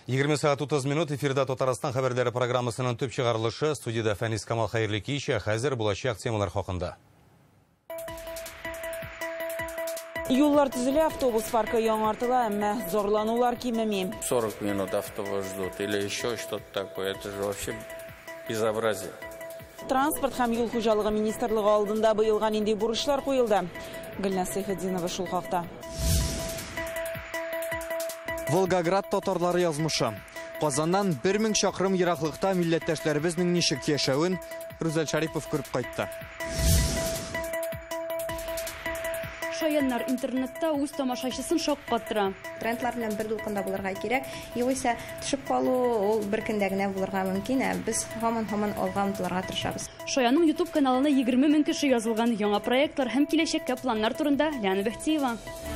20 saat 30 minut эфирда Татарстан хәбәрләре программасының төп чыгарылышы студияда Фәнис Камал хәерле кич, хәзер булачак темалар хакында. Юллар төзелә, автобус паркы яңартыла, әмма зорланулар кимеми. 40 минут автобус ждут или еще что-то такое. Это же вообще безобразие. Транспорт һәм юл хуҗалыгы министрлыгы алдында быелга нинди бурычлар куелды? Гөлнас Сайфетдинова шул хакта. Волгоград татарлары язмышы. Казаннан 1000 чакрым ераклыкта милләттәшләребезнең ничек яшәвен Рүзәл Шарипов күреп кайтты. Шаяннар интернетта үз тамашачысын шаккаттыра. Трендлар белән бер дулкында булырга кирәк. Югыйсә төшеп калу ул бер көндә генә булырга мөмкин. Без һаман алга омтылырга тырышабыз. Шаянның YouTube каналына 20 000 кеше язылган яңа проектлар һәм киләчәккә планнар турында Ләна Бехтиева.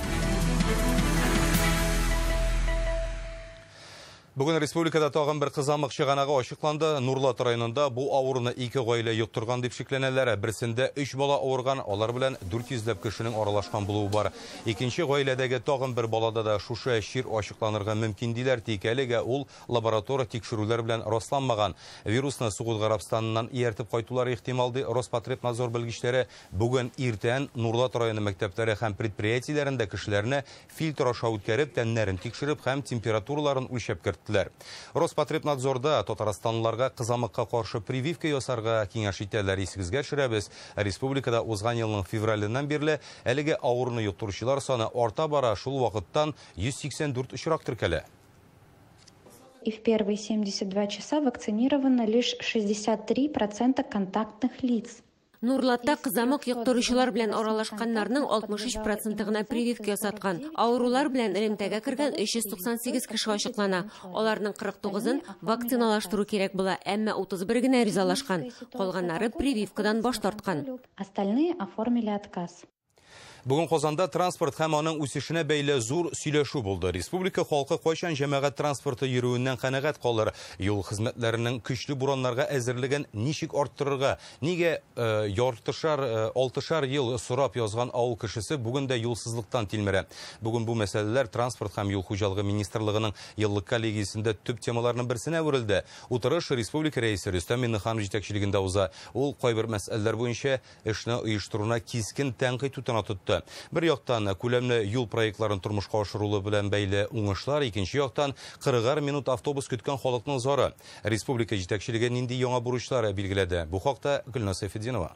Бүген республикада тагын бер кызамык чыганагы ачыкланды. Нурлат районында бу авыруны 2 гаилә йоктырган дип шикләнәләр. Берсендә 3 бала авырган, алар белән 400 кешенең аралашкан булуы бар. Икенче гаиләдәге тагын бер балада да шушы чир ачыкланырга мөмкин диләр. Тик әлегә ул лаборатория тикшерүләр белән расланмаган. Вирусны Сугуд Гарабстаннан ияртеп кайтулары ихтимал ди. Роспотребнадзор белгечләре бүген иртән Нурлат районы мәктәпләре һәм предприятиеләрендә кешеләрне фильтр аша үткәреп, тәннәрен тикшереп һәм температураларын үлчәп кертте. Роспотребнадзорда Татарстанлыларга кызамыкка каршы прививка ясарга киңәш итәләр. Исегезгә төшерәбез. Республикада узган елның февраленнан бирле әлеге авыруны йоктыручылар саны арта бара. Шул вакыттан 184 очрак теркәлә. И в первые 72 часа вакцинировано лишь 63% контактных лиц. Нурлатта кызамык йоктыручылар белән аралашканнарның 63% гына прививка ясаткан. Авырулар белән элемтәгә кергән 398 кеше ачыклана. Аларның 49-ын вакциналаштыру кирәк була, әмма 31 генә ризалашкан. Калганнары прививкадан баш тарткан. Остальные оформили отказ. Бүген Казанда транспорт һәм аның үсешенә бәйле зур сөйләшү булды. Республика халкы кайчан җәмәгать транспорты йөрүеннән канәгать калыр? Юл хезмәтләренең көчле бураннарга әзерлеген ничек арттырырга? Нигә алтышар ел сорап язган авыл кешесе бүген дә юлсызлыктан тилмерә? Бүген бу мәсьәләләр транспорт һәм юл хуҗалыгы министрлыгының еллык коллегиясендә төп темаларның берсенә үрелде. Утырыш республика рәисе Рөстәм Миңнеханов җитәкчелегендә уза. Ул кайбер мәсьәләләр буенча эшне оештыруна кискен тәнкыйть тотты. Бер яктан күләмле юл проектларын тормышка ашырулы белән бәйле уңышлар, икенче яктан 40 минут автобус көткән халыкның зары. Республика җитәкчелеге нинди яңа бурычлар билгеләде? Бу хакта Гөлнас Сайфетдинова.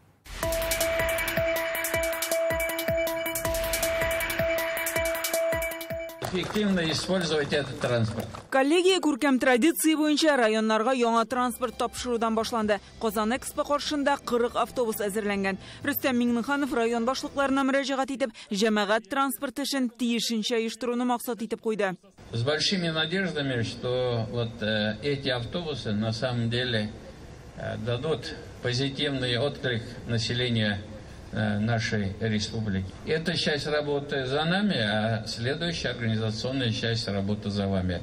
Эффективно использовать этот транспорт. Коллегия күркәм традиция буенча районнарга яңа транспорт тапшырудан башланды. Казан Экспо каршында 40 автобус әзерләнгән. Рөстәм Миңнеханов район башлыкларына мөрәҗәгать итеп, җәмәгать транспорты эшен тиешенчә оештыруны максат итеп куйды. С большими надеждами, что вот эти автобусы на самом деле дадут позитивный отклик населения нашей республики. Эта часть работы за нами, а следующая организационная часть работы за вами.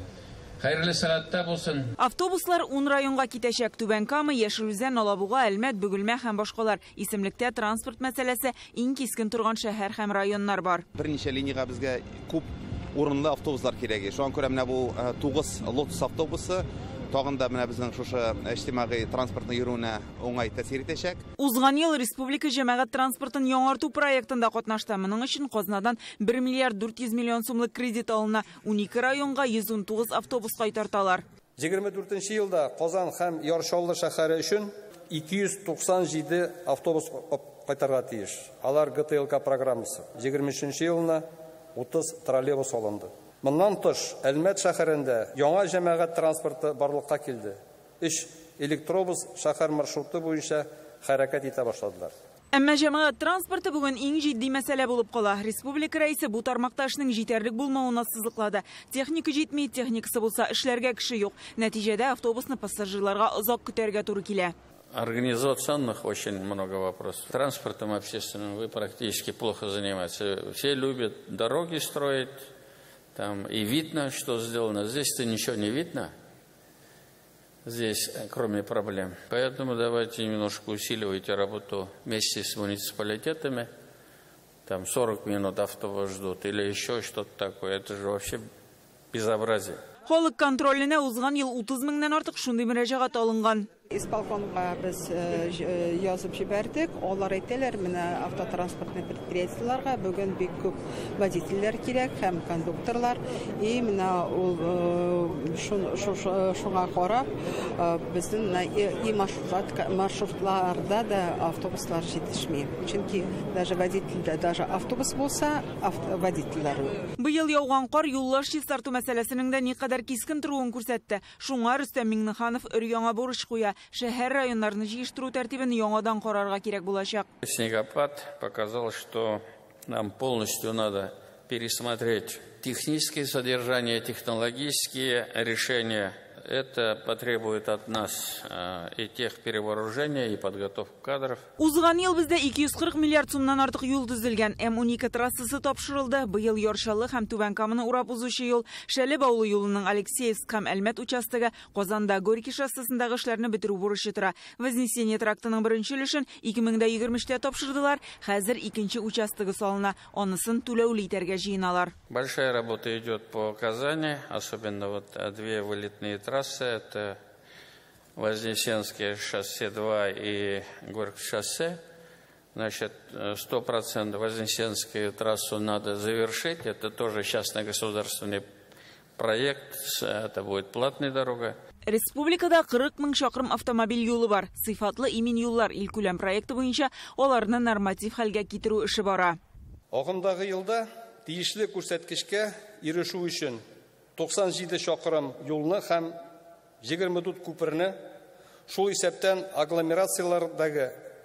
Автобуслар 10 районга китәчәк. Түбән Кама, Яшелүзән, Алабуга, Әлмәт, Бөгелмә һәм башкалар. Исемлектә транспорт мәсьәләсе иң кискен торган шәһәр һәм районнар бар. Берничә линияга безгә күп урынлы автобуслар кирәк. Шуңа күрә менә бу 9 Lotus автобусы тагын да менә безнең шушы иҗтимагый транспортны йөрүенә уңай тәэсир итәчәк. Узган ел республика җәмәгать транспортын яңарту проектында катнашты. Моның өчен Казаннан 1 миллиард 400 миллион сумлык кредит алына. 12 районга 119 автобус кайтарталар. 24 елда Казан һәм Яршаллы шәһәре өчен 297 автобус кайтарга тиеш. Алар ГТЛК программасы. 23 елына 30 троллейбус алынды. Моннан тыш, Әлмәт шәһәрендә яңа җәмәгать транспорты барлыкка килде. 3 электробус шәһәр маршруты буенча хәрәкәт итә башладылар. Әмма җәмәгать транспорты бүген иң җитди мәсьәлә булып кала. Республика рәисе бу тармакта эшнең җитәрлек булмавына сызыклады. Техника җитми, техникасы булса эшләргә кеше юк. Нәтиҗәдә автобусны пассажирларга озак көтәргә туры килә. Организационных очень много вопросов. Транспортом общественным вы практически плохо занимаетесь. Все любят дороги строить. Там и видно, что сделано. Здесь-то ничего не видно. Здесь, кроме проблем. Поэтому давайте немножко усиливайте работу вместе с муниципалитетами. Там 40 минут автобус ждут или еще что-то такое. Это же вообще безобразие. Халык контроліне узган ел 30 меңнән артык шундый мөрәҗәгать алынган. Исполкомга biz язып җибәрдек. Алар әйтәләр, менә автотранспортный предприятиеләргә бүгін бик күп водительләр кирәк һәм кондукторлар. И менә ул шуңа карап, безнең маршрутларда да автобуслар җитешми. Чөнки даже водительдә, даже автобус булса, водительләр. Быел яуган кар юллаш чистарту мәсьәләсенең дә никадәр кискен торуын күрсәтте. Шуңа Рөстәм Миңнеханов өр-яңа бурыч куя. Шәһәр районнарны җыештыру тәртибен яңадан карарга кирәк булачак. Снегопад показал, что нам полностью надо пересмотреть технические содержания, технологические решения. Это потребует от нас и тех перевооружения, и подготовку кадров. Узган ел бездә 240 миллиард сумнан артык юл төзелгән. М12 трассасы тапшырылды. Быел Яршалы һәм Түбән Каманы урап узучы юл, Шәлеб авылы юлының Алексеевск һәм Әлмәт участогы, Казанда Горький шоссесындагы эшләрне бетерү бурычы тора. Вознесение трактының беренче өлешен 2020-тә тапшырдылар. Хәзер икенче участогы салына. Анысын түләүле итәргә җыеналар. Большая работа идет по Казани, особенно вот две вылетные трассы. Это Вознесенское шоссе 2 и Горькое шоссе. Значит, 100% Вознесенскую трассу надо завершить. Это тоже частно-государственный проект. Это будет платная дорога. Республикада 40 мең чакрым автомобиль юлы бар. Сыйфатлы имин юллар илкүләм проекты буенча аларны норматив хәлгә китерү эше бара. Агымдагы елда тиешле күрсәткечкә ирешү өчен 97 чакрым юлны һәм 24 күперне, шул исәптән агломерациялардагы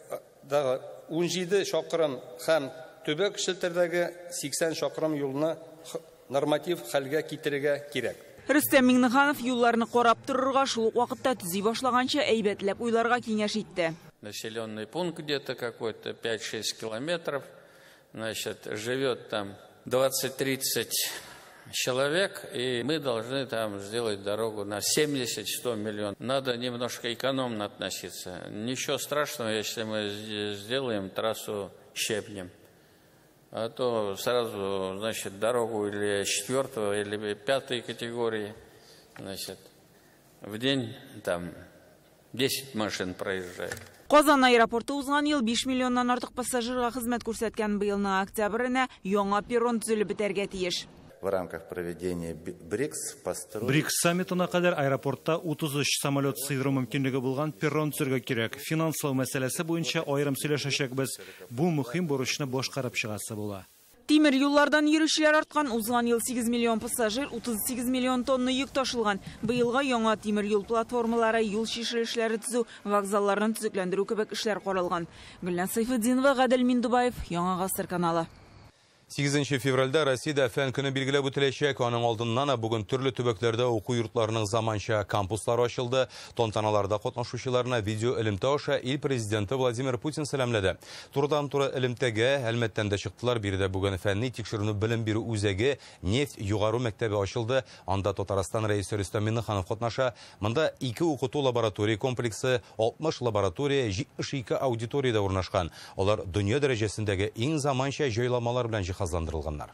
17 чакрым һәм төбәк шелтердәге 80 чакрым юлны норматив хәлгә китерергә кирәк. Рөстәм Миңнеханов юлларны карап торырга шул ук вакытта төзи башлаганча әйбәтләп уйларга киңәш итте. Населенный пункт где-то какой-то 5-6 километров, значит, живет там 20-30 человек, и мы должны там сделать дорогу на 70-100 миллионов. Надо немножко экономно относиться. Ничего страшного, если мы сделаем трассу щебнем. А то сразу, значит, дорогу или 4-й, или 5-й категории, значит, в день там 10 машин проезжает. Казан аэропорты узган ел 5 миллионнан артык пассажирга хезмәт күрсәткән быелның октябренә яңа перрон төзелеп бетәргә тиеш. В рамках проведения БРИКС саммитына кадәр аэропортта 33 самолет сыйдыру мөмкинлеге булган перрон төзергә кирәк. Финанслау мәсьәләсе буенча аерым сөйләшәчәкбез. Бу мөһим бурычны башкарып чыгасы була. Тимер юллардан йөрүчеләр арткан, узган ел 8 миллион пассажир, 38 миллион тонна йөк ташылган. Быелга яңа тимер юл платформалары, юл чишелешләре төзү, вокзалларны төзекләндерү кебек эшләр каралган. Гөлнар Сайфетдинова, Гадел Миндубаев, Яңа Гасыр каналы. 8 февральдә Россиядә фән көне билгеләп үтеләчәк. Аның алдыннан бүген төрле төбәкләрдә уку йортларының заманча кампуслары ачылды. Тантаналарда катнашучыларына видео элемтә аша ил президенты Владимир Путин сәламләде. Турыдан-туры элемтәгә Әлмәттән дә чыктылар. Биредә бүген фәнни тикшерүне белем бирү үзәге нефть югары мәктәбе ачылды. Анда Татарстан рәисе Рөстәм Миңнеханов катнаша. Монда 2 укыту лаборатория комплексы, 60 лаборатория, 72 аудиторияда урнашкан. Алар дөнья дәрәҗәсендәге иң заманча җайламалар белән жиһазландырылганнар.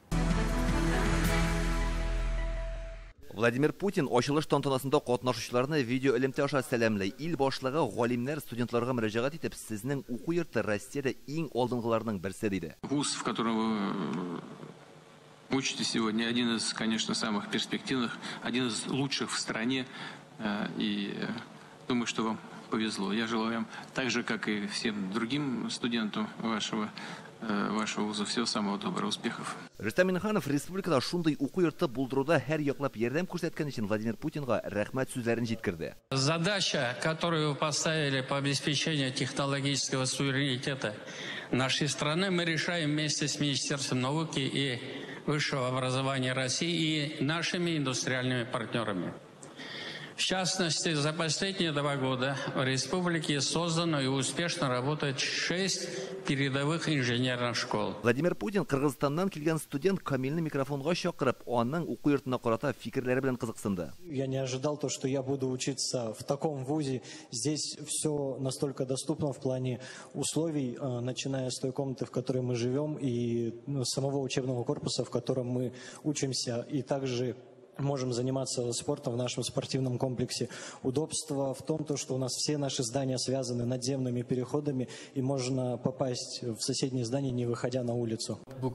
Владимир Путин ачылыш тантанасында катнашучыларны видео элемтә аша сәламлый. Ил башлыгы галимнәр студентларга мөрәҗәгать итеп, сезнең уку йорты Россиядә иң алдынгыларның берсе диде. Вуз, в котором вы учитесь сегодня, один из, конечно, самых перспективных, один из лучших в стране, и думаю, что вам повезло. Я желаю вам, так же, как и всем другим студентам вашего вуза, всего самого доброго, успехов. Рөстәм Миңнеханов республикада шундый уку йорты булдыруда һәр яклап ярдәм күрсәткән өчен Владимир Путинга рәхмәт сүзләрен җиткерде. Задача, которую вы поставили по обеспечению технологического суверенитета нашей страны, мы решаем вместе с Министерством науки и высшего образования России и нашими индустриальными партнерами. В частности, за последние 2 года в республике создано и успешно работает 6 передовых инженерных школ. Владимир Путин Кыргызстаннан килгән студент Камилне микрофонга чакырып, аның уку йортына карата фикерләре белән кызыксынды. Я не ожидал то, что я буду учиться в таком вузе. Здесь все настолько доступно в плане условий, начиная с той комнаты, в которой мы живем, и самого учебного корпуса, в котором мы учимся, и также можем заниматься спортом в нашем спортивном комплексе. Удобство в том, что у нас все наши здания связаны надземными переходами, и можно попасть в соседнее здание, не выходя на улицу.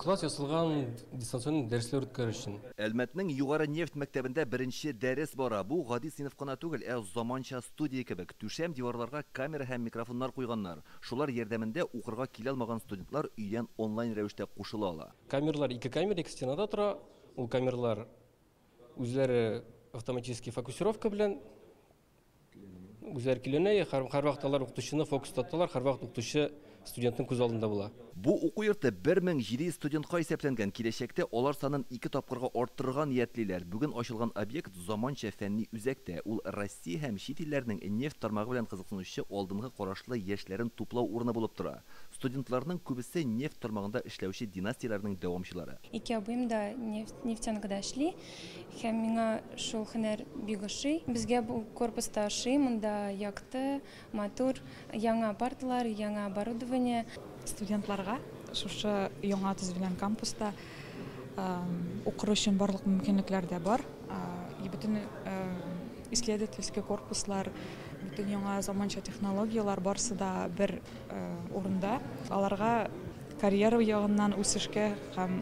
Әлмәтнең югары нефть мәктәбендә беренче дәрес бара. Бу гади сыйныф кына түгел, заманча студия кебек. Түшәм диварларга камера һәм микрофоннар куйганнар. Шулар ярдәмендә укырга килә алмаган студентлар өйдән онлайн рәвештә кушыла ала. Камералар ике камера, ике стенада тора. Ул камералар үзләре автоматический фокусировка белән үзләре киленә, һәрвакыт алар укытучыны фокус тоттылар, һәрвакыт укытучы студентның күз алдында була. Бу уку йорты 1700 студентка исәпләнгән. Киләчәктә алар санын 2 тапкырга арттырырга ниятлиләр. Бүген ачылган объект заманча фәнни үзәктә. Ул Россия һәм чит илләрнең нефть тармагы белән кызыксынучы алдынгы карашлы яшьләрен туплау урыны булып тора. Студентларның күбесе нефть тармагында эшләүче династияләрнең дәвамчылары. Ике абыем да нефтянкада эшли, һәм миңа шул һөнәр бик ошый. Безгә бу корпуста ошый, монда якты, матур, яңа парталар, яңа оборудование. Студентларга шушы яңа төзелгән кампуста укыр өчен барлык мөмкинлекләр дә бар. Бөтен исследовательский корпуслар, бөтен яңа заманча технологиялар барысы да бер урында. Аларга карьера ягыннан үсешкә һәм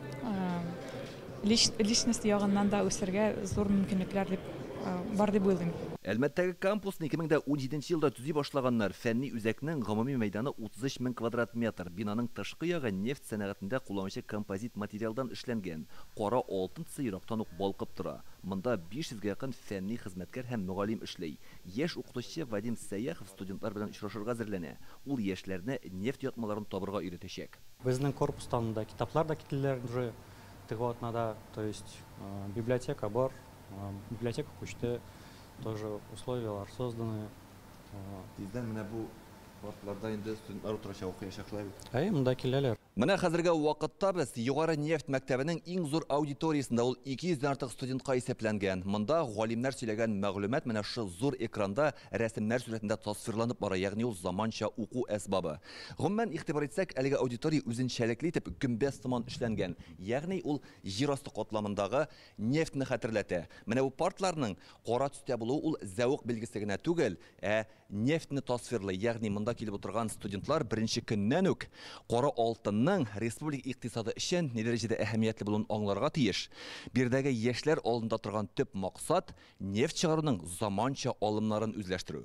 личность ягыннан да үсәргә зур мөмкинлекләр бар дип уйлыйм. Әлмәттәге кампусны 2017 елда төзи башлаганнар. Фәнни үзәкнең гомуми мәйданы 33 мең квадрат метр. Бинаның тышкы ягы нефть сәнәгатендә кулланучы композит материалдан эшләнгән. Кара алтын сыйрактан ук балкып тора. Монда 500-гә якын фәнни хезмәткәр һәм мөгаллим эшләй. Яшь укытучы Вадим Сәяхов студентлар белән очрашырга әзерләнә. Ул яшьләрне нефть ятмаларын табырга өйрәтәчәк. Безнең корпустан да китаплар да киттеләр уже тыготнада, то есть библиотека бар, библиотека күчте. Тоже условия созданы. Тиздән менә бу вакытларда инде студентлар утырачак укыячаклар. Монда киләләр. Менә хәзерге вакытта без югары нефть мәктәбенең иң зур аудиториясендә ул 200-дән артык студентка исәпләнгән. Монда галимнәр сөйләгән мәгълүмат менә шу зур экранда рәсемнәр сурәтендә тасвирланып бара, ягъни ул заманча уку әсбабы. Гомумән игътибар итсәк, әлеге аудитория үзенчәлекле итеп гөмбәз сыман эшләнгән. Ягъни ул җир асты катламындагы нефтьне хәтерләтә. Менә бу партларның кара төстә булуы ул зәвык билгесе генә түгел, нефтьне тасвирлый. Ягъни монда килеп утырган студентлар беренче көннән үк кара алтынның республик икътисады өчен ни дәрәҗәдә әһәмиятле булуын аңларга тиеш. Биредәге яшьләр алдында торган төп максат нефть чыгаруның заманча алымнарын үзләштерү.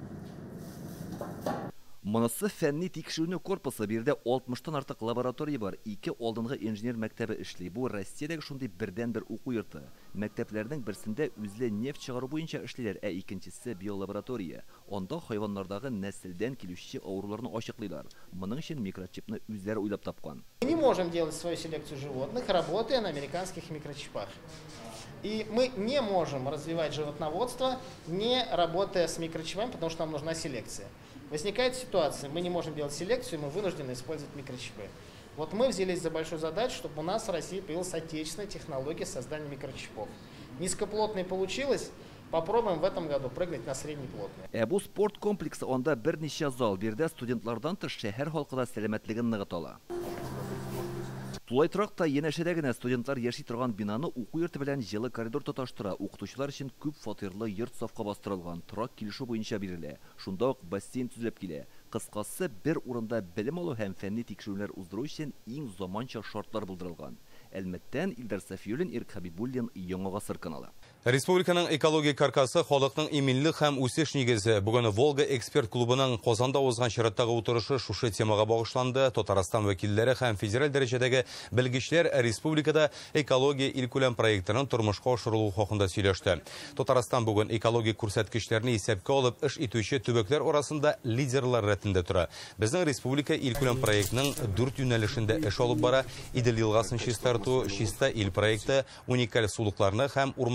Монысы фәнни тикшерү корпусы. Бирдә 60-тан артык лаборатория бар. 2 алдынгы инженер мәктәбе эшли. Бу Россиядәге шундый бердән-бер уку йорты. Мәктәпләрнең берсендә үзле нефть чыгару буенча эшлиләр, икенчесе биолаборатория. Анда хайваннардагы нәселдән килүче авыруларны ачыклыйлар. Моның өчен микрочипны үзләре уйлап тапкан. Мы не можем делать свою селекцию животных, работая на американских микрочипах. И мы не можем развивать животноводство, не работая с микрочипами, потому что нам нужна селекция. Возникает ситуация, мы не можем делать селекцию, мы вынуждены использовать микрочипы. Вот мы взялись за большую задачу, чтобы у нас в России появилась отечественная технология создания микрочипов. Низкоплотный получилось, попробуем в этом году прыгнуть на среднеплотный. Бу спорт комплексы анда берничә зал, бирдә студентлардан тыш шәһәр халкы да сәламәтлеген ныгытала. Тулай торакта янәшәдә генә студентлар яши торган бинаны уку йорты белән җылы коридор тоташтыра. Укытучылар өчен күп фатирлы йорт сафка бастырылган, торак килешү буенча бирелә. Шунда ук бассейн төзелеп килә. Кыскасы, бер урында белем алу һәм фәнни тикшерүләр уздыру өчен иң заманча шартлар булдырылган. Әлмәттән Илдар Сафиуллин, Ирк Хабибуллин, Яңа гасыр каналы. Республиканың экология каркасы халыкның иминлек һәм үсеш нигезе. Бүген Волга эксперт клубының Казанда узган чираттагы утырышы шушы темага багышланды. Татарстан вәкилләре һәм федераль дәрәҗәдәге белгечләр республикада экология илкүләм проектының тормышка ашырылуы хакында сөйләште. Татарстан бүген экологик күрсәткечләрне исәпкә алып эш итүче төбәкләр арасында лидерлар рәтендә тора. Безнең республика илкүләм проектның 4 юнәлешендә эш алып бара. Идел елгасын чистарту, чиста ил проекты, уникаль сулыкларны һәм урманнарны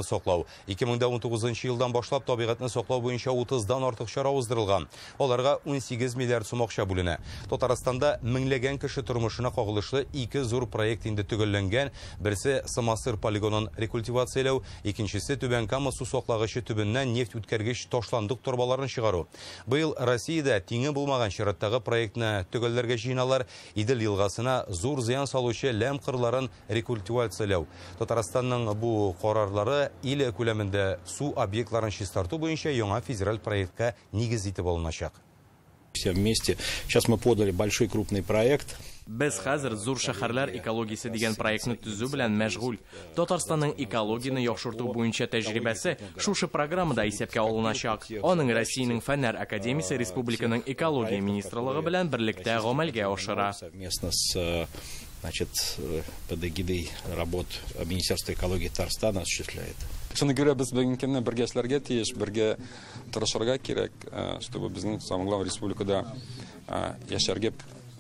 соклау. 2019 елдан башлап табигатьне соклау буенча 30дан артык чара уздырылган. Аларга 18 миллиард сум акча бүленә. Татарстанда меңләгән кеше тормышына кагылышлы 2 зур проект инде төгәлләнгән. Берсе Самасыр полигонын рекультивацияләү, икенчесе Түбән Кама су саклагычы төбеннән нефть үткәргеч ташландык торбаларын чыгару. Быел Россиядә тиңе булмаган чираттагы проектны төгәлләргә җыйналар. Идел елгасына зур зыян салучы ләм кырларын рекультивацияләү. Татарстанның бу карарлары ил күләмендә су объектларын чистарту буенча яңа федераль проектка нигез итеп алыначак. Все вместе. Сейчас мы подали большой крупный проект. Без хәзер зур шәһәрләр экологиясе дигән проектны төзү белән мәшгуль. Татарстанның экологияны яхшырту буенча тәҗрибәсе шушы программада исәпкә алыначак. Аның Россиянең Фәннәр академиясе республиканың экология министрлыгы белән берлектә гамәлгә ашыра. Совместно с под эгидой работ Министерства экологии Татарстана осуществляет. Шуны görə без бүгенге бергә эшләргә тиеш, бергә тырышырга кирәк, чтобы безнең самый главный республикада яшәргә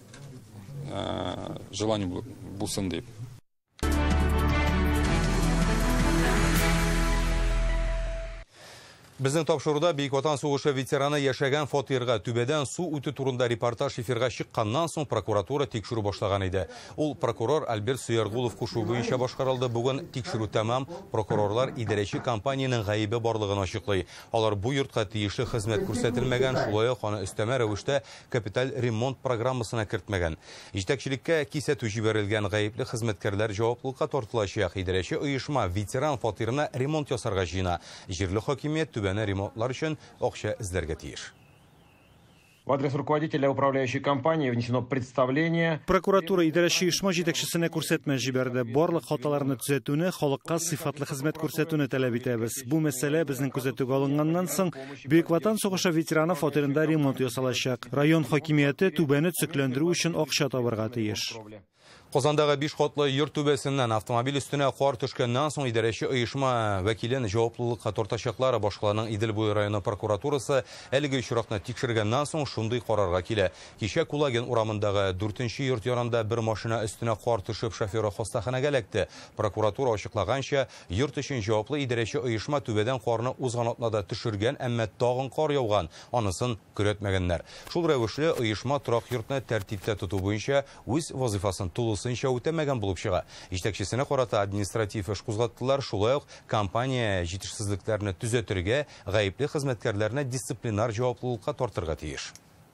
желание булсын дип. Безнең тапшыруда Бөек Ватан сугышы ветераны яшәгән фатирга түбәдән су үтү турында репортаж эфирга чыкканнан соң прокуратура тикшерү башлаган иде. Ул прокурор Альберт Суяргулов кушу буенча башкарылды. Бүген тикшерү тәмам, прокурорлар идарәче компаниянең гаебе барлыгын ачыклый. Алар бу йортка тиешле хезмәт күрсәтелмәгән, шулай ук аны өстәмә рәвештә капиталь ремонт программасына кертмәгән. Җитәкчелеккә кисәтү җибәрелгән гаепле хезмәткәрләр җаваплылыкка тартылачак. Идарәче оешма ветеран фатирына ремонт ясарга җыена. Җирле хакимият ремонтлар өчен акча эзләргә тиеш. В адрес руководителя управляющей компании внесено представление. Прокуратура идарәче оешма җитәкчесенә күрсәтмә җибәрде. Барлык хаталарны төзәтүне, халыкка сыйфатлы хезмәт күрсәтүне таләп итәбез. Бу мәсьәлә безнең күзәтүгә алынганнан соң Бөек Ватан сугышы ветераны фатирында ремонт ясалачак. Район хакимияте түбәне төзекләндерү өчен акча табарга тиеш. Казандагы 5 катлы йорт түбәсеннән автомобиль өстенә кар төшкәннән соң идарәче оешма вәкилен җаваплылыкка тартачаклар. Башкаланың Идел буе районы прокуратурасы әлеге очракны тикшергәннән соң шундый карарга килә. Кичә Кулаген урамындагы 4нче йорт янында бер машина өстенә кар төшеп шоферы хастаханәгә эләкте. Прокуратура ачыклаганча, йорт өчен җаваплы идарәче оешма түбәдән карны узган атнада төшергән, әмма тагын кар яуган. Анысын күрәтмәгәннәр. Шул рәвешле оешма торак йортны тәртиптә тоту буенча үз вазифасын тулысынча үтәмәгән булып чыга. Җитәкчесенә карата административ эш кузгаттылар. Шулай ук компания җитешсезлекләрне төзәтергә, гаепле хезмәткәрләрне дисциплинар җаваплылыкка тартырга тиеш.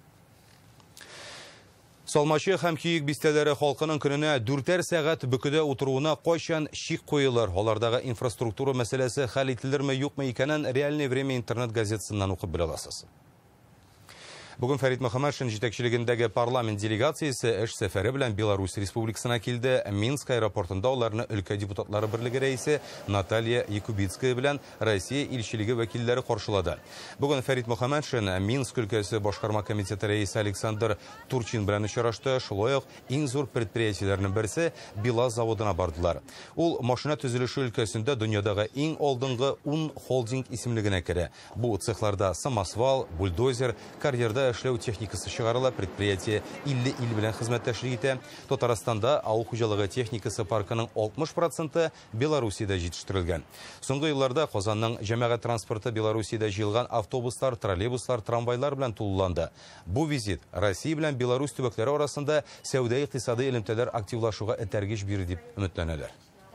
Салмачы һәм киек бистәләре халкының көненә 4 сәгать бөкедә утыруына кайчан чик куелыр? Алардагы инфраструктура мәсьәләсе хәл ителерме, юкмы икәнен реальное время интернет газетасыннан укып белә аласыз. Бүген Фәрит Мөхәммәтшин җитәкчелегендәге парламент делегациясе эш сәфәре белән Беларусь Республикасына килде. Минск аэропортында уларны өлкә депутатлары берлеге рәисе Наталья Якубицкая белән Россия илчелеге вәкилләре каршылады. Бүген Фәрит Мөхәммәтшин Минск өлкәсе башкарма комитеты рәисе Александр Турчин белән очрашты. Шулай ук иң зур предприятиеләрнең берсе Билаз заводына бардылар. Ул машина төзелеше өлкәсендә дөньядагы иң алдынгы 10 холдинг исемлегенә керә. Бу цехларда самосвал, бульдозер, карьерда эшләү техникасы чыгарыла. Предприятие 50 ил белән хезмәттәшлек итә. Татарстанда авыл хуҗалыгы техникасы паркының 60% Белоруссиядә җитештерелгән. Соңгы елларда Казанның җәмәгать транспорты Белоруссиядә җыелган автобуслар, троллейбуслар, трамвайлар белән тулыланды. Бу визит Россия белән Беларусь төбәкләре арасында сәүдә-икътисади элемтәләр активлашуга этәргеч бирер дип өметләнәләр.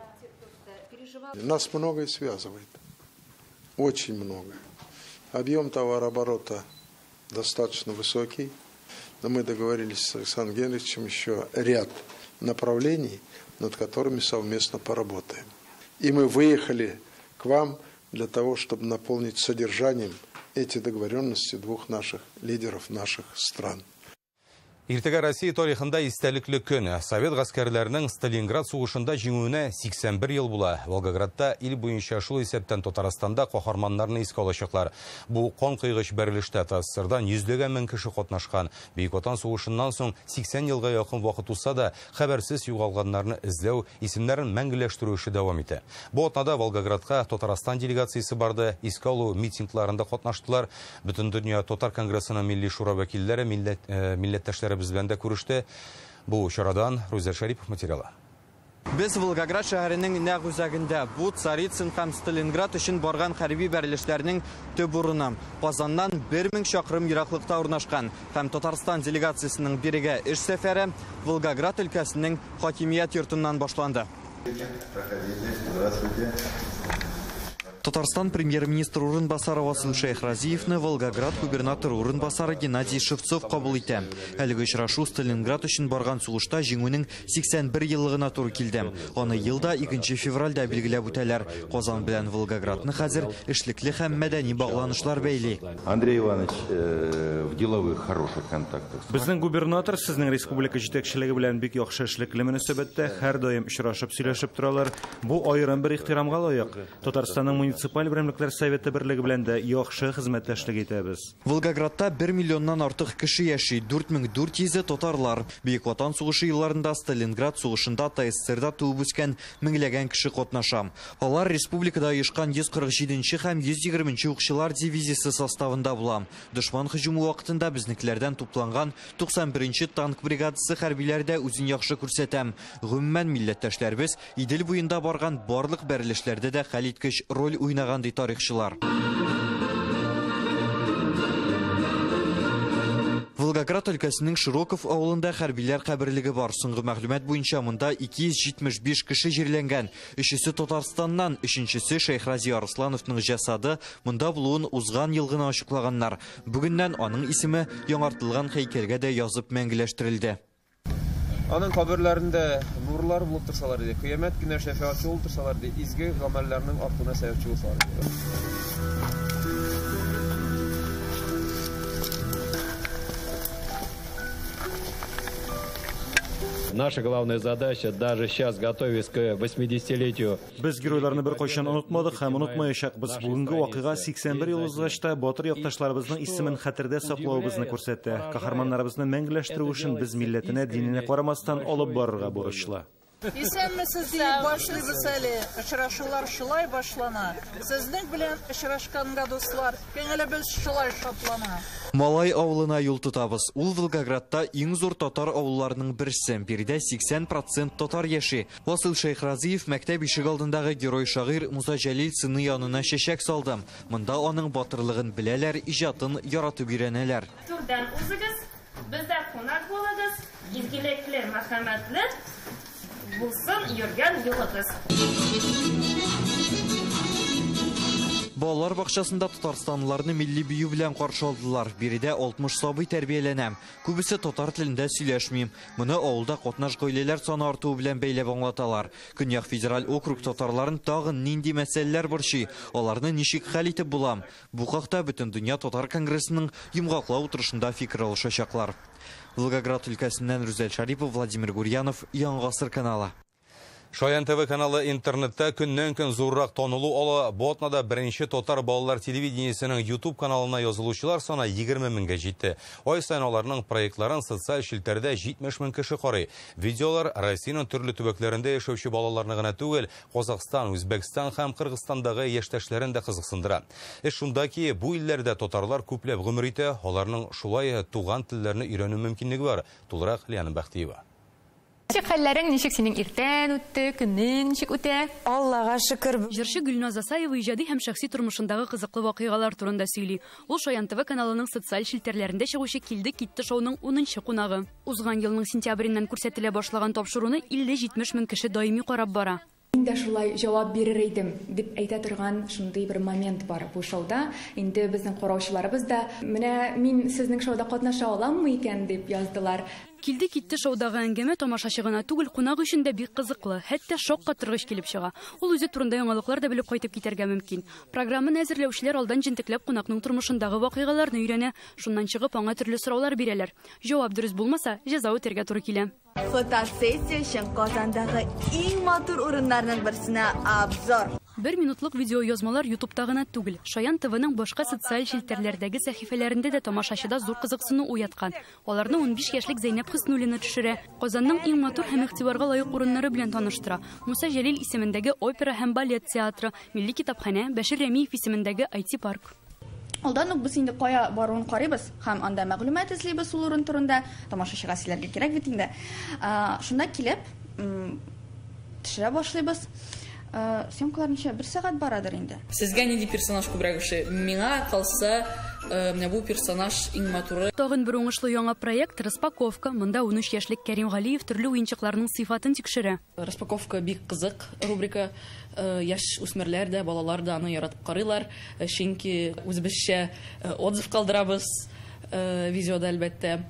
Нас многое связывает. Очень много. Объем товарооборота достаточно высокий, но мы договорились с Александром Генриховичем еще ряд направлений, над которыми совместно поработаем. И мы выехали к вам для того, чтобы наполнить содержанием эти договоренности двух наших лидеров наших стран. Иртәгә Россия тарихында истәлекле көн. Совет гаскәрләренең Сталинград сугышында җиңүенә 81 ел була. Волгоградта ил буенча шул исәптән Татарстанда каһарманнарны искә алачаклар. Бу кан кыйгыч бәрелештә ТССРдан йөзләгән мең кеше катнашкан. Бөек Ватан сугышыннан соң 80 елга якын вакыт узса да, хәбәрсез югалганнарны эзләү, исемнәрен мәңгеләштерү эше дәвам итә. Бу атнада Волгоградка Татарстан делегациясе барды, искә алу митингларында катнаштылар. Бөтен дөнья татар конгрессының милли шура вәкилләре, милләттәшләре без белән дә күреште. Бу чарадан Рузер Шарипов материалы. Без Волгоград шәһәренең нәкъ үзәгендә. Бу Царицын һәм Сталинград өчен барган хәрби бәрелешләрнең төп урыны. Казаннан 1000 чакрым ераклыкта урнашкан һәм Татарстан делегациясенең бирегә эш сәфәре Волгоград өлкәсенең хакимият йортыннан башланды. Татарстан премьер-министр урынбасары Васил Шейхразиевны Волгоград губернатор урынбасары Геннадий Шевцов кабул итә. Әлеге очрашу Сталинград өчен барган сугышта җиңүнең 81 еллыгына туры килде. Аны елда 2 февральдә билгеләп үтәләр. Казан белән Волгоградны хәзер эшлекле һәм мәдәни багланышлар бәйли. Андрей Иванович в деловых хороших контактах. Безнең губернатор сезнең республика җитәкчелеге белән бик яхшы эшлекле мөнәсәбәттә һәр даим очрашып сөйләшеп торалар. Бу аерым бер ихтирамга лаек. Татарстанның муниципаль берәмлекләр советы берлеге белән дә яхшы хезмәттәшлек итәбез. Волгоградта 1 миллионнан артык кеше яши, 4400 татарлар. Бөек Ватан сугышы елларында Сталинград сугышында ТССРда туып үскән меңләгән кеше катнаша. Алар республикада оешкан 147-нче һәм 120-нче укчылар дивизиясе составында була. Дошман һөҗүме вакытында безнекеләрдән тупланган 91-нче танк бригадасы хәрбиләрдә үзен яхшы күрсәтә. Гомумән милләттәшләрбез Идел буенда барган барлык бәрелешләрдә дә хәлиткеч роль уйнаган ди тарихчылар. Волгоград өлкәсенең Широков авылында хәрбиләр каберлеге бар. Соңгы мәгълүмат буенча монда 275 кеше җирләнгән. 3-се Татарстаннан, 3-се Шейхрази Арслановның җасады монда булуын узган ел гына ачыклаганнар. Бүгеннән аның исеме яңартылган һәйкәлгә дә язып мәңгеләштерелде. Аның каберләрендә нурлар булып торсалар иде, кыямәт көнә шәфаәтче булып торсалар иде, изге гамәлләрнең артына сәбәпче булсалар иде. Наша главная задача даже сейчас, готовясь к 80-летию. Без геройларны бер кайчан онытмадык һәм онытмаячакбыз. Бүгенге вакыйга 81 ел узгачта батыр якташларыбызның исемен хәтердә саклавыбызны күрсәтә. Каһарманнарыбызны мәңгеләштерү өчен без милләтенә, диненә карамастан алып барырга бурычлы. Исәнмесез дип башлыйбыз әле. Очрашулар шулай башлана. Сезнең белән очрашканга дуслар, күңелебез шулай шатлана. Малай авылына юл тотабыз. Ул Волгоградта иң зур татар авылларының берсе. Биредә 80% татар яши. Васил Шейхразиев мәктәп ишек алдындагы герой шагыйрь Муса Җәлил сыны янына чәчәк салды. Монда аның батырлыгын беләләр, иҗатын яратып өйрәнәләр. Турдан үзегез, бездә кунак булыгыз, изгелекле, мәрхәмәтле булсын йөргән юлыгыз. Балалар бакчасында татарстанлыларны милли бию белән каршы алдылар. Биредә 60 сабый тәрбияләнә. Күбесе татар телендә сөйләшми. Моны авылда катнаш гаиләләр саны артуы белән бәйләп аңлаталар. Көньяк федераль округ татарларын тагын нинди мәсьәләләр борчый, аларны ничек хәл итеп була? Бу хакта Бөтен дөнья татар конгрессының йомгаклау утырышында фикер алышачаклар. Волгоград өлкәсеннән Рүзәл Шарипов, Владимир Гурьянов, Яңа гасыр каналы. Шаян ТВ каналы интернетта көннән-көн зуррак танылу ала. Ботнада беренче татар балалар телевидениесенең YouTube каналына язылучылар саны 20 меңгә җитте. Ай сайын аларның проектларын социаль челтәрдә 70 мең кеше карый. Видеолар Россиянең төрле төбәкләрендә яшәүче балаларны гына түгел, Казакстан, Үзбәкстан һәм Кыргызстандагы яшьтәшләрен дә кызыксындыра. Шунда ки бу илләрдә татарлар күпләп гомер итә, аларның шулай туган телләрне өйрәнү мөмкинлеге бар. Тулырак Лияна Бәхтиева. Хәлләрең ничек синең иртән үтте, көнең ничек үтә? Аллага шөкер. Җырчы Гөлназ Асаева иҗади һәм шәхси тормышындагы кызыклы вакыйгалар турында сөйли. Ул Шаян ТВ каналының социаль челтәрләрендә чыгучы килде-китте шоуның 10нчы кунагы. Узган елның сентябреннән күрсәтелә башлаган тапшыруны 50-70 мең кеше даими карап бара. Инде шулай җавап бирер идем дип әйтә торган шундый бер момент бар бу шоуда. Инде безнең караучыларыбыз да менә мин сезнең шоуда катнаша аламмы икән дип яздылар. Килде-китте шоудагы әңгәмә тамашачы гына түгел, кунак өчен дә бик кызыклы, хәтта шок катыргыч килеп чыга. Ул үзе турында яңалыклар да белеп кайтып китәргә мөмкин. Программаны әзерләүчеләр алдан җентекләп кунакның тормышындагы вакыйгаларны өйрәнә, шуннан чыгып аңа төрле сораулар бирәләр. Җавап дөрес булмаса, җәза үтәргә туры килә. Фотосессия өчен Казандагы иң матур урыннарның берсенә обзор. 1 минутлык видео язмалар YouTube'та гына түгел, Шаян ТВның башка социаль челтәрләрдәге сәхифәләрендә дә тамашачыда зур кызыксыну уяткан. Аларны 15 яшьлек Зәйнәп Хөснуллина төшерә. Казанның иң матур һәм игътибарга лаек урыннары белән таныштыра. Муса Җәлил исемендәге опера һәм балет театры, Милли китапханә, Бәшир Рәмиев исемендәге IT-парк. Алдан ук без инде кая баруын карыйбыз һәм анда мәгълүмат эзлибез ул урын турында. Тамашачыга сөйләргә кирәк бит инде. Шунда килеп төшерә башлыйбыз. Съемкалар ничә 1 сәгать барадыр инде. Сезгә нинди персонаж күбрәк ошый? Миңа калса, менә бу персонаж иң матуры. Тагын бер уңышлы яңа проект распаковка. Монда 13 яшьлек Кәрим Галиев төрле уенчыкларның сыйфатын тикшерә. Распаковка бик кызык рубрика. Яшь үсмерләр дә, балалар да аны яратып карыйлар. Чөнки үзебезчә отзыв калдырабыз видеода әлбәттә.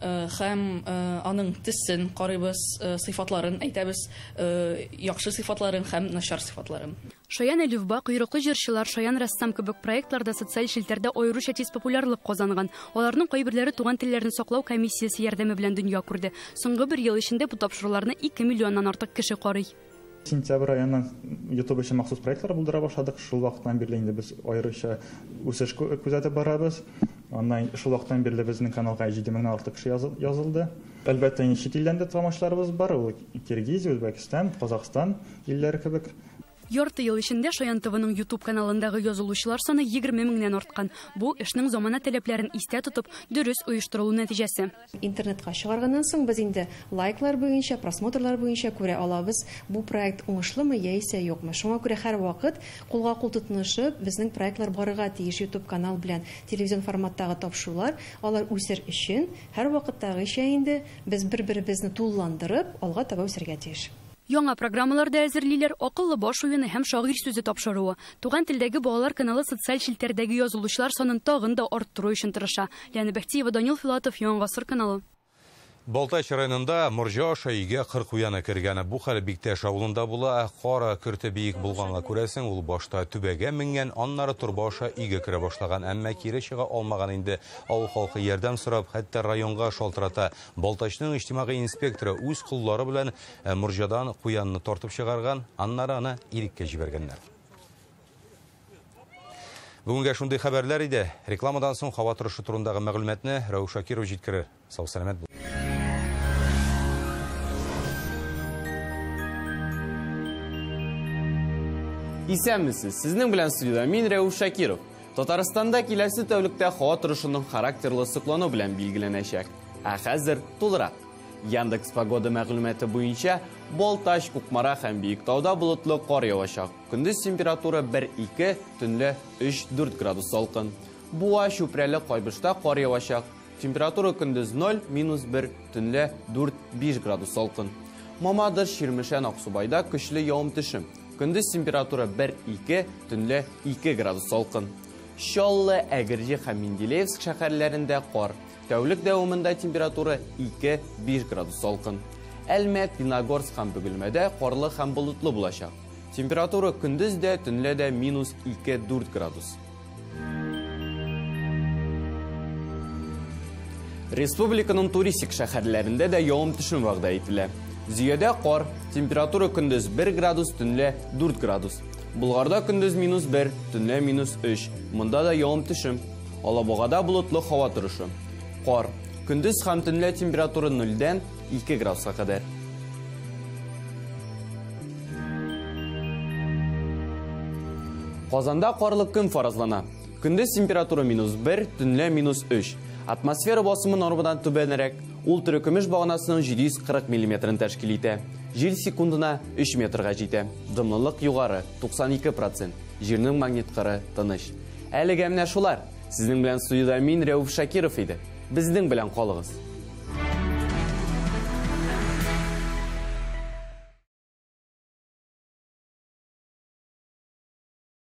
Һәм аның төсен карыйбыз, сыйфатларын әйтәбез, яхшы сыйфатларын һәм начар сыйфатларын. Шаян Әлифба, койрыклы җырчылар, Шаян рәссам кебек проектларда социаль челтәрдә аеруча тиз популярлык казанган. Аларның кайберләре туган телләрне саклау комиссиясе ярдәме белән дөнья күрде. Соңгы 1 ел эчендә бу тапшыруларны 2 миллионнан артык кеше карый. Сентябрь аеннан YouTube өчен махсус проектлар булдыра башладык. Шул вакыттан бирле инде без аеруча үсеш күзәтеп барабыз. Аннан шул вакыттан бирле безнең каналга 7 меңнән артык кеше язылды. Әлбәттә, чит илләрдә тамашаларыбыз бар. Ул Киргизия, Үзбәкстан, Казакстан илләре кебек. Ярты ел эчендә Шаян ТВның YouTube каналындагы язылучылар саны 20 меңнән арткан. Бу эшнең замана таләпләрен истә тотып, дөрес оештырылу нәтиҗәсе. Интернетка чыгарганнан соң без инде лайклар буенча, просмотрлар буенча күрә алабыз. Бу проект уңышлымы яисә юкмы. Шуңа күрә һәр вакыт кулга кул тотынышып, безнең проектлар барырга тиеш YouTube канал белән телевизион форматтагы тапшырулар, алар үсер өчен һәр вакыттагыча инде без бер-беребезне тулландырып, алга таба үсәргә тиеш. Яңа программаларда әзерлиләр акыллы баш уены һәм шагыйрь сүзе тапшыруы. Туган телдәге балалар каналы социаль челтәрдәге язылучылар санын тагын да арттыру өчен тырыша. Ләни Бәхтиева, Данил Филатов, Яңа Гасыр каналы. Балтай районында Морҗа аша өйгә 40 уяны кергәне. Бу хәл Биктәш авылында була. Кара көрте биек булганга күрәсең, ул башта түбәгә менгән, аннары турба аша өйгә керә башлаган, әмма кире чыга алмаган инде. Авыл халкы ярдәм сорап, хәтта районга шалтырата. Балтачның иҗтимагый инспекторы үз куллары белән Морҗадан куянны тартып чыгарган, аннары аны иреккә җибәргәннәр. Бүгенгә шундый хәбәрләр иде. Рекламадан соң һава торышы турындагы мәгълүматны Рәүф Шакиров җиткерер. Сау сәламәт бул. Исәнмесез, сезнең белән студияда мин Рәүф Шакиров. Татарстанда киләсе тәүлектә һава торышының характерлы циклоны белән билгеләнәчәк. Ә хәзер тулырак. Яндекс погода мәгълүматы буенча Балтач, Кукмара һәм Биектауда болытлы кар явачак. Көндез температура 1-2, төнлә 3-4 градус салкын. Буа, Чүпрәле, Кайбышта кар явачак. Температура көндез 0-1, төнлә 4-5 градус салкын. Мамадыш, Чирмешән, Аксубайда көчле явым-төшем. Көндез температура 1-2, төнлә 2 градус салкын. Чаллы, Әгерҗе һәм Менделеевск шәһәрләрендә кар. Тәүлек дәвамында температура 2-5 градус салкын. Әлмәт, Диногорск һәм Бөгелмәдә карлы һәм болытлы булачак. Температура көндез дә, төнлә дә -2-4 градус. Республиканың туристик шәһәрләрендә дә явым-төшем вәгъдә ителә. Зиядә кар, температура көндез 1 градус, төнлә 4 градус. Булгарда көндез -1, төнлә -3. Монда да явым-төшем. Алабугада болытлы һава торышы. Кар, көндез һәм төнлә температура 0-дән 2 градуска кадәр. Казанда карлы көн фаразлана. Көндез температура -1, төнлә -3. Атмосфера басымы нормадан түбәнрәк. Ул төркемеш баганасының 740 мм тәшкил итә. Җил секундына 3 метрга җитә. Дымлылык югары 92%. Җирнең магнит кыры тыныч. Әлегә менә шулар. Сезнең белән студияда мин Рәүф Шакиров иде. Безнең белән калыгыз.